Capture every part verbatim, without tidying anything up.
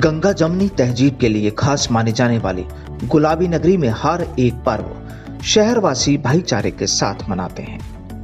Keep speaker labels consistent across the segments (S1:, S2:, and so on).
S1: गंगा जमनी तहजीब के लिए खास माने जाने वाली गुलाबी नगरी में हर एक पर्व शहरवासी भाईचारे के साथ मनाते हैं।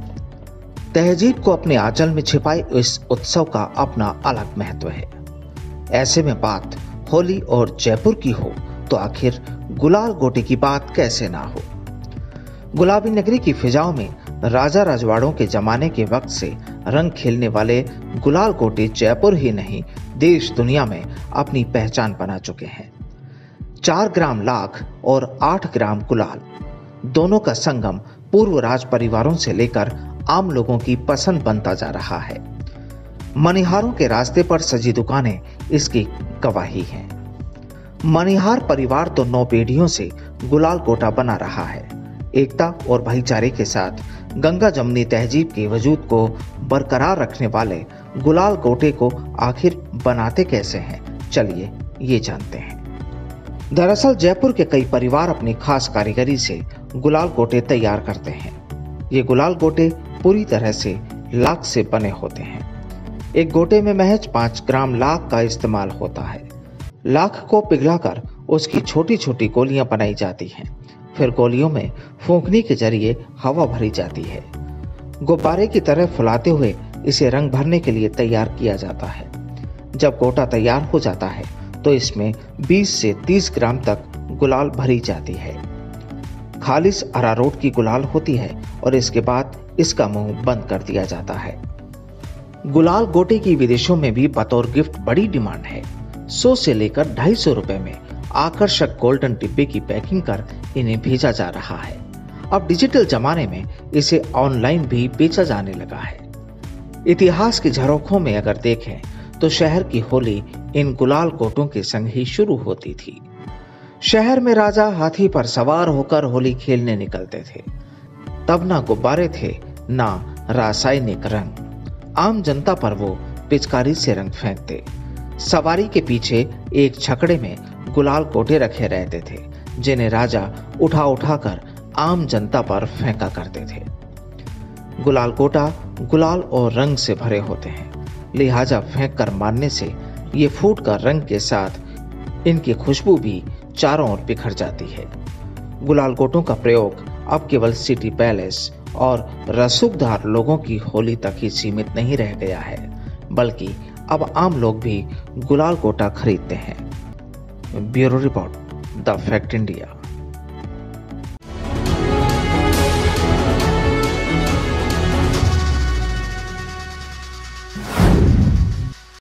S1: तहजीब को अपने आंचल में छिपाए इस उत्सव का अपना अलग महत्व है। ऐसे में बात होली और जयपुर की हो तो आखिर गुलाल गोटे की बात कैसे ना हो। गुलाबी नगरी की फिजाओं में राजा रजवाड़ों के जमाने के वक्त से रंग खेलने वाले गुलाल गोटे जयपुर ही नहीं देश दुनिया में अपनी पहचान बना चुके हैं। चार ग्राम लाख और आठ ग्राम गुलाल दोनों का संगम पूर्व राज परिवारों से लेकर आम लोगों की पसंद बनता जा रहा है। मनिहारों के रास्ते पर सजी दुकानें इसकी गवाही हैं। मनिहार परिवार तो नौ पीढ़ियों से गुलाल गोटा बना रहा है। एकता और भाईचारे के साथ गंगा जमनी तहजीब के वजूद को बरकरार रखने वाले गुलाल गोटे को आखिर बनाते कैसे हैं, चलिए ये जानते हैं। दरअसल जयपुर के कई परिवार अपनी खास कारीगरी से गुलाल गोटे तैयार करते हैं। ये गुलाल गोटे पूरी तरह से लाख से बने होते हैं। एक गोटे में महज पांच ग्राम लाख का इस्तेमाल होता है। लाख को पिघलाकर उसकी छोटी छोटी गोलियां बनाई जाती हैं। फिर गोलियों में फूंकने के जरिए हवा भरी जाती है। गुब्बारे की तरह फुलाते हुए इसे रंग भरने के लिए तैयार किया जाता है। जब गोटा तैयार हो जाता है तो इसमें बीस से तीस ग्राम तक गुलाल भरी जाती है। खालिस अरारोट की गुलाल होती है और इसके बाद इसका मुंह बंद कर दिया जाता है। गुलाल गोटे की विदेशों में भी बतौर गिफ्ट बड़ी डिमांड है। सौ से लेकर ढाई सौ रुपए में आकर्षक गोल्डन डिब्बे की पैकिंग कर इन्हें भेजा जा रहा है। अब डिजिटल जमाने में इसे ऑनलाइन भी बेचा जाने लगा है। इतिहास की झरोखों में अगर देखें तो शहर की होली इन गुलाल गोटों के संग ही शुरू होती थी। शहर में राजा हाथी पर सवार होकर होली खेलने निकलते थे। तब ना गुब्बारे थे ना रासायनिक रंग। आम जनता पर वो पिचकारी से रंग फेंकते। सवारी के पीछे एक छकड़े में गुलाल गोटे रखे रहते थे जिन्हें राजा उठा उठाकर आम जनता पर फेंका करते थे। गुलाल गोटा गुलाल और रंग से भरे होते हैं, लिहाजा फेंक कर मारने से ये फूट कर रंग के साथ इनकी खुशबू भी चारों ओर बिखर जाती है। गुलाल गोटों का प्रयोग अब केवल सिटी पैलेस और रसूखदार लोगों की होली तक ही सीमित नहीं रह गया है, बल्कि अब आम लोग भी गुलाल गोटा खरीदते हैं। Bureau report, the fact India.